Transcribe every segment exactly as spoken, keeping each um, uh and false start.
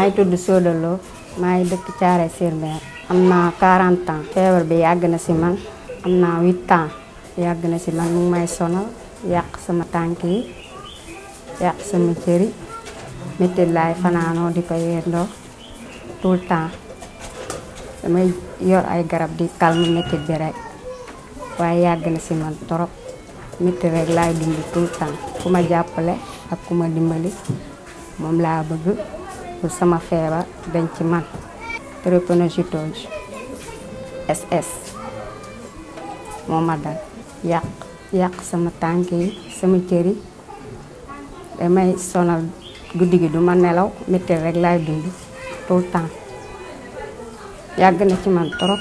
maa ngi tudd Soda Lo maa ngi dëkk Thiaroye sur Mer am naa quarante ans feebar bi yàgg na si man am naa huit ans yàgg na si man mu ngi may sonal yàq sama tànk yi yàq sama cër yi métti laay fanaanoo di ko yendoo tout le temps damay yor ay garab di calme métti bi rek waaye yàgg na si man trop métti rek laay dund tout le temps ku ma jàppale ak ku ma dimbali moom laa bëgg pour sama feebar dañ ci man drépanocytose S S moo ma dal yàq yàq sama tànk yi sama cër yi damay sonal guddi gi du ma nelaw métti rek laay dund tout le temps yàgg na ci man trop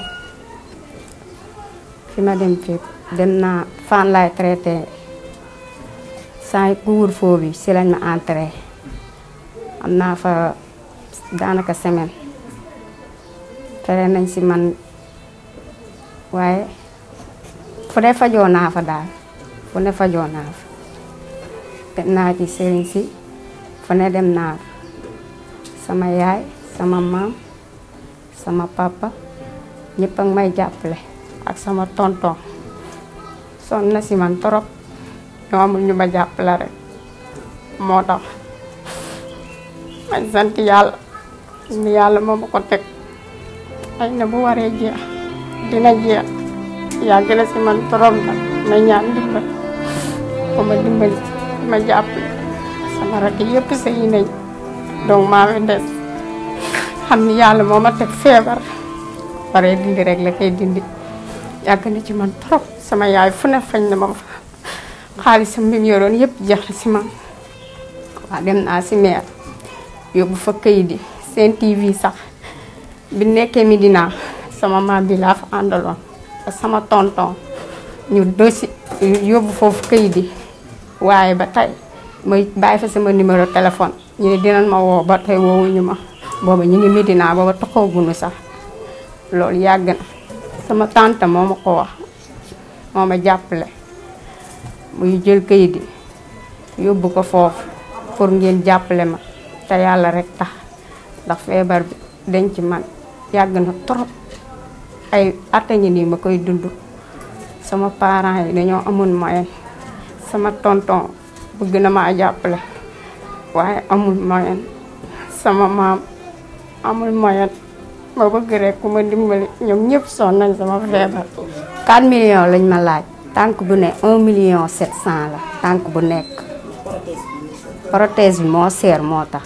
fi ma dem fépp dem naa fan laay traité sans couvre-feu bi si lañ ma entré am naa fa daanaka semaine tere nañ si man waaye fu ne fajoo naa fa daal fu ne fajoo naa fa dem naa ci sëriñ si fu ne dem naa sama yaay sama maam sama papa ñëpp ak may jàppale ak sama tonton sonn na si man trop ñoo amul ñu ma jàppale rek moo tax may sant yàlla ni yàlla moo ma ko teg ay na bu waree jeex dina jeex yàgg na si man trop nag may ñaan dimbali ko ma dimbali ma jàppale sama rakk yëpp sëyi nañ donc maa ngi des xam ni yàlla moo ma teg feebar waree dindi rek la koy dindi yàgg na ci man trop sama yaay fu ne fañ na ma fa xaalisam bi mu yoroon yëpp jeex na si man waa dem naa si meer yóbbu fa këyit yi seen T V sax bi nekkee Medina sama maam bi laa fa àndaloon ak sama tonton ñu dosi yóbbu foofu këyit yi waaye ba tey may bàyyi fa sama numéro téléphone ñu ne dinañ ma woo ba tey woowuñu ma booba ñu ngi Medina booba taxawaguñu sax loolu yàgg na sama tante moo ma ko wax moo ma jàppale muy jël këyit yi yóbbu ko foofu pour ngeen jàppale ma te yàlla rek tax ndax feebar bi dañ ci man yàgg na trop ay atta ngi nii ma koy dund sama parents yi dañoo amul moyen sama tonton bëgg na maa jàppale waaye amul moyen sama maam amul moyen ma bëgg rek ku ma dimbali ñoom ñëpp sonn nañ sama feebar. quatre millions lañ ma laaj tànk bu ne un million sept cent la tànk bu nekk prothèse bi moo seer moo tax.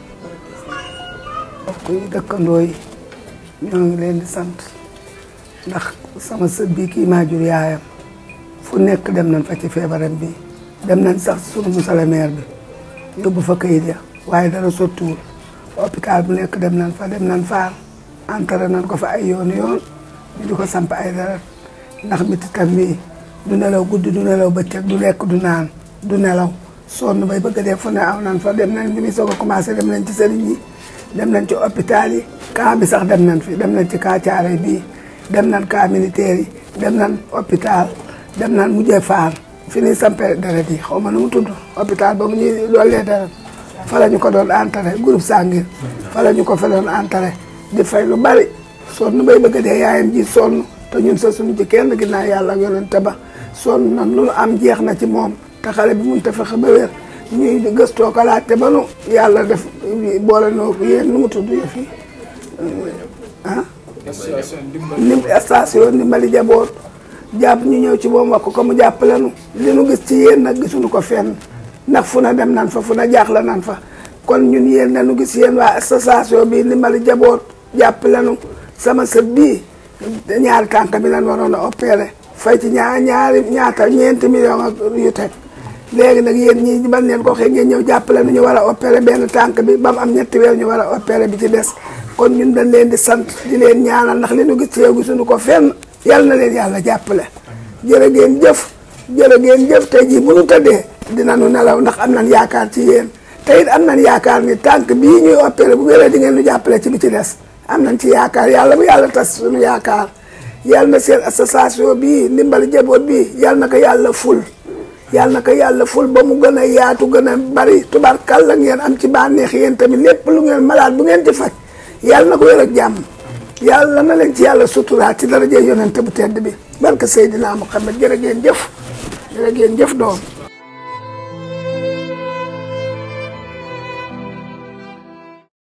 kuy dëkkandoo yi ñoo ngi leen di sant ndax sama sët bi kii maa jur yaayam fu nekk dem nañ fa ci feebaram bi dem nañ sax sunu monsieur le maire bi yóbbu fa kayit ya waaye dara sottiwul hôpital bu nekk dem nañ fa dem nañ faar entré nañ ko fa ay yoon yoon ñu di ko samp ay dara ndax mititam bi du nelaw guddi du nelaw bëccëg du lekk du naan du nelaw sonn bay bëgg a dee fu ne aw nañ fa dem nañ bi muy soog a commencé dem nañ ci sëriñ yi dem nañ ci hôpital yi cas bi sax dem nañ fi dem nañ ci cas Thiaroye bii dem nañ cas militaire yi dem nañ hôpital dem nañ mujjee faar fi ñuy sampee deret yi xaw ma nu mu tudd hôpital ba mu ñuy doolee deret fa la ñu ko doon entré groupe sanguin fa la ñu ko fa doon entré di fay lu bari sonn bay bëgg a dee yaayam ji sonn te ñun sa suñu ci kenn ginnaaw yàlla ak yonent ba sonn nan lu am jeex na ci moom te xale bi mun te fexe ba wér ñuy gëstoo ko laajte ba nu yàlla def boole noo ko yéen nu mu tudd yëf yi ah nim station Ndimbali Jaboot jàpp ñu ñëw ci moom wax ko mu jàppale nu li nu gis ci yéen nag gisuñu ko fenn ndax fu na dem nan fa fu na jaaxle nan fa kon ñun yéen na nu gis yéen waa station bi Ndimbali Jaboot jàppale nu sama sët bii ñaari tànk bi lan waroon a opéré fay ci ñaar ñaari ñaata ñeenti million ak yu teg léegi nag yéen ñi ban leen ko xëy ngeen ñëw jàppale nu ñu war a opéré benn tànk bi ba mu am ñetti weer ñu war a opéré bi ci des kon ñun dañ leen di sant di leen ñaanal ndax li nu gis ci yow gisuñu ko fenn yàlla na leen yàlla jàppale jërë ngeen jëf jërë ngeen jëf tey jii bu ñu tëddee dinañu nelaw ndax am nañ yaakaar ci yéen te it am nañ yaakaar ni tànk bii ñuy opéré bu wéree di ngeen nu jàppale ci bi ci des am nañ ci yaakaar yàlla bu yàlla tas suñu yaakaar yàlla na seen association bii Ndimbali Jaboot bii yàlla na ko yàlla ful yàlla na ko yàlla ful ba mu gën a yaatu gën a bari tubarkalla ngeen am ci bànneex yéen tamit lépp lu ngeen malaat bu ngeen ci faj yàlla na ko yor ak jàmm yàlla na leen ci yàlla suturaat ci daraja yonente bu tedd bi barke Seydina Muhammad jërë ngeen jëf jërë ngeen jëf doom